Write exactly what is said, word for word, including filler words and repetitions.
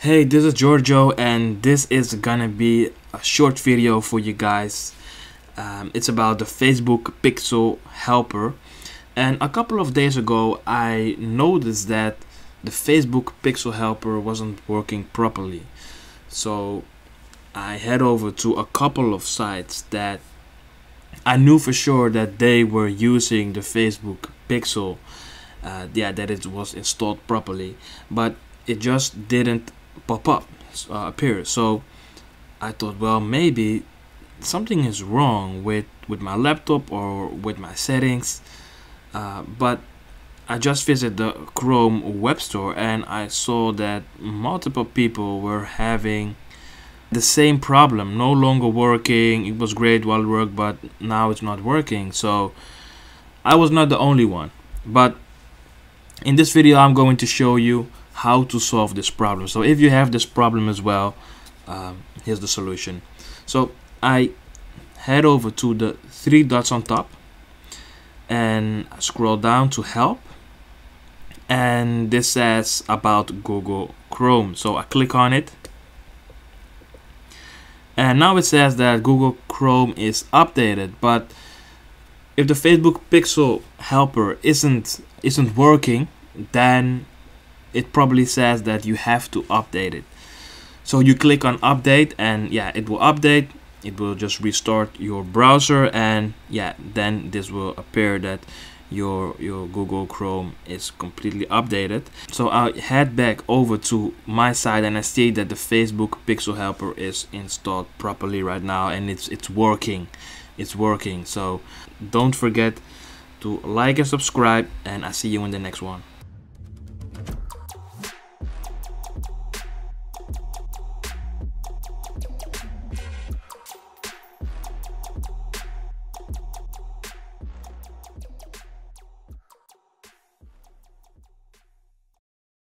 Hey, this is Giorgio, and this is gonna be a short video for you guys. Um, it's about the Facebook Pixel Helper. And a couple of days ago, I noticed that the Facebook Pixel Helper wasn't working properly. So I head over to a couple of sites that I knew for sure that they were using the Facebook Pixel, uh, yeah, that it was installed properly, but it just didn't pop up, uh, appear. So I thought, well, maybe something is wrong with with my laptop or with my settings. Uh, but I just visited the Chrome web store and I saw that multiple people were having the same problem, no longer working. It was great while it worked, but now it's not working. So I was not the only one. But in this video, I'm going to show you how to solve this problem. So if you have this problem as well, um, here's the solution. So I head over to the three dots on top and scroll down to help, and this says about Google Chrome. So I click on it, and now it says that Google Chrome is updated. But if the Facebook Pixel Helper isn't isn't working, then it probably says that you have to update it. So you click on update, and yeah, it will update. It will just restart your browser, and yeah, then this will appear that your your Google Chrome is completely updated. So I'll head back over to my site, and I see that the Facebook Pixel Helper is installed properly right now, and it's it's working. It's working. So don't forget to like and subscribe, and I'll see you in the next one.